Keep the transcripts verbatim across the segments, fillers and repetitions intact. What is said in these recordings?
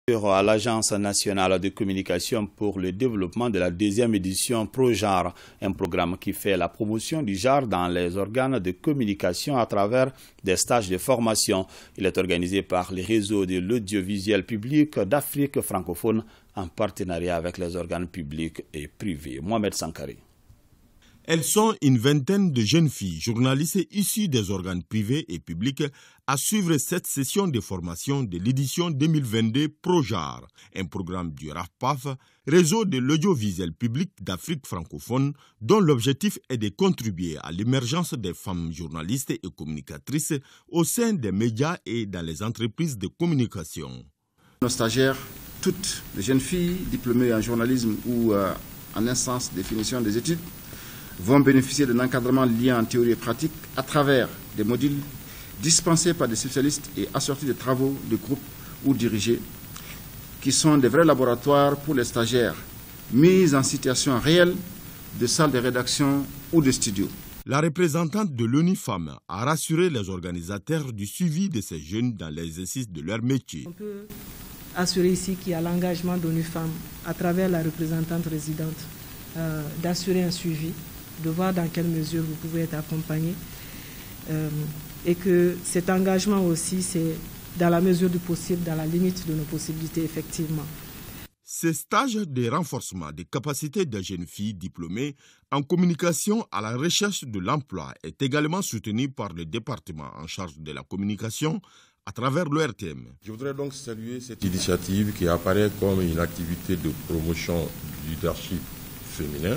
À l'Agence nationale de communication pour le développement de la deuxième édition ProGenre, un programme qui fait la promotion du genre dans les organes de communication à travers des stages de formation. Il est organisé par les réseaux de l'audiovisuel public d'Afrique francophone en partenariat avec les organes publics et privés. Mohamed Sankari. Elles sont une vingtaine de jeunes filles, journalistes issues des organes privés et publics, à suivre cette session de formation de l'édition deux mille vingt-deux ProGenre, un programme du R A F P A F, réseau de l'audiovisuel public d'Afrique francophone, dont l'objectif est de contribuer à l'émergence des femmes journalistes et communicatrices au sein des médias et dans les entreprises de communication. Nos stagiaires, toutes les jeunes filles diplômées en journalisme ou euh, en instance de finition des études, vont bénéficier d'un encadrement lié en théorie et pratique à travers des modules dispensés par des spécialistes et assortis de travaux de groupe ou dirigés, qui sont des vrais laboratoires pour les stagiaires, mis en situation réelle de salle de rédaction ou de studio. La représentante de l'ONU Femmes a rassuré les organisateurs du suivi de ces jeunes dans l'exercice de leur métier. On peut assurer ici qu'il y a l'engagement d'ONU Femmes à travers la représentante résidente euh, d'assurer un suivi, de voir dans quelle mesure vous pouvez être accompagné euh, et que cet engagement aussi, c'est dans la mesure du possible, dans la limite de nos possibilités, effectivement. Ce stage de renforcement des capacités des jeunes filles diplômées en communication à la recherche de l'emploi est également soutenu par le département en charge de la communication à travers l'O R T M. Je voudrais donc saluer cette initiative qui apparaît comme une activité de promotion du leadership féminin.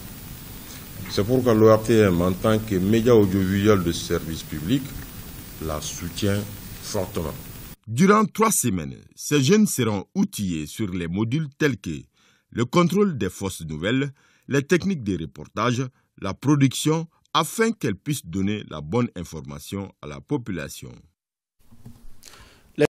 C'est pourquoi l'O R T M, en tant que média audiovisuel de service public, la soutient fortement. Durant trois semaines, ces jeunes seront outillés sur les modules tels que le contrôle des fausses nouvelles, les techniques de reportage, la production, afin qu'elles puissent donner la bonne information à la population.